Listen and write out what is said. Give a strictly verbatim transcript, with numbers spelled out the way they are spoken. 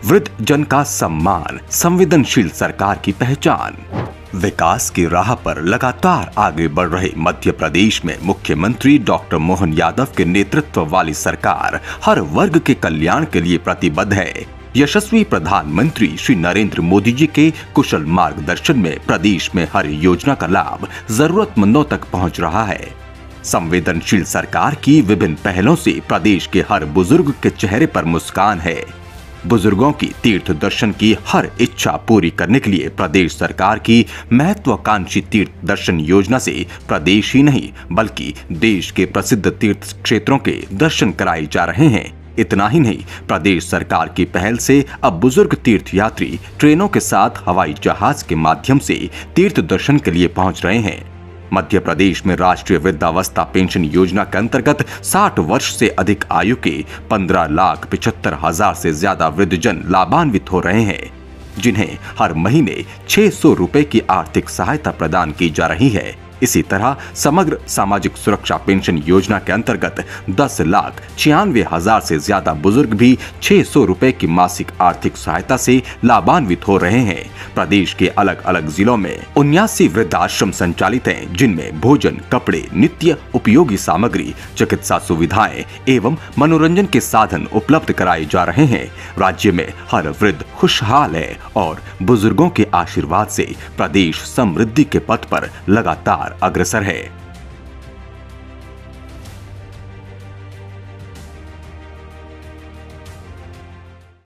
वृद्ध जन का सम्मान, संवेदनशील सरकार की पहचान। विकास की राह पर लगातार आगे बढ़ रहे मध्य प्रदेश में मुख्यमंत्री डॉक्टर मोहन यादव के नेतृत्व वाली सरकार हर वर्ग के कल्याण के लिए प्रतिबद्ध है। यशस्वी प्रधानमंत्री श्री नरेंद्र मोदी जी के कुशल मार्गदर्शन में प्रदेश में हर योजना का लाभ जरूरतमंदों तक पहुंच रहा है। संवेदनशील सरकार की विभिन्न पहलों से प्रदेश के हर बुजुर्ग के चेहरे पर मुस्कान है। बुजुर्गों की तीर्थ दर्शन की हर इच्छा पूरी करने के लिए प्रदेश सरकार की महत्वाकांक्षी तीर्थ दर्शन योजना से प्रदेश ही नहीं बल्कि देश के प्रसिद्ध तीर्थ क्षेत्रों के दर्शन कराए जा रहे हैं। इतना ही नहीं, प्रदेश सरकार की पहल से अब बुजुर्ग तीर्थ यात्री ट्रेनों के साथ हवाई जहाज के माध्यम से तीर्थ दर्शन के लिए पहुंच रहे हैं। मध्य प्रदेश में राष्ट्रीय वृद्धावस्था पेंशन योजना के अंतर्गत साठ वर्ष से अधिक आयु के पंद्रह लाख पिछहत्तर हजार से ज्यादा वृद्धजन लाभान्वित हो रहे हैं, जिन्हें हर महीने छह सौ रुपए की आर्थिक सहायता प्रदान की जा रही है। इसी तरह समग्र सामाजिक सुरक्षा पेंशन योजना के अंतर्गत दस लाख छियानवे हजार से ज्यादा बुजुर्ग भी छह सौ रुपए की मासिक आर्थिक सहायता से लाभान्वित हो रहे हैं। प्रदेश के अलग अलग जिलों में उन्यासी वृद्धाश्रम संचालित हैं, जिनमें भोजन, कपड़े, नित्य उपयोगी सामग्री, चिकित्सा सुविधाएं एवं मनोरंजन के साधन उपलब्ध कराए जा रहे हैं। राज्य में हर वृद्ध खुशहाल है और बुजुर्गों के आशीर्वाद से प्रदेश समृद्धि के पथ पर लगातार अग्रसर है।